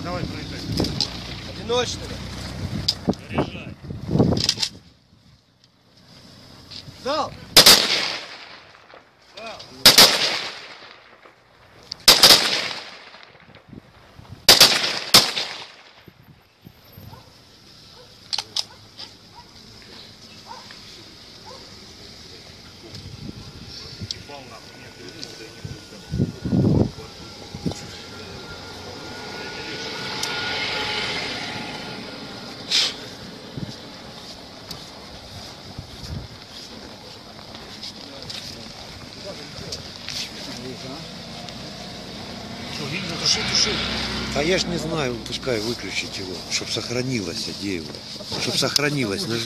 Давай, проезжай. Одиночного. Заряжай. Дал. Дал. Ебал нахуй, нет, ты не Что, видно, туши. А я ж не знаю, пускай выключить его, чтобы сохранилось, где его, чтобы сохранилось.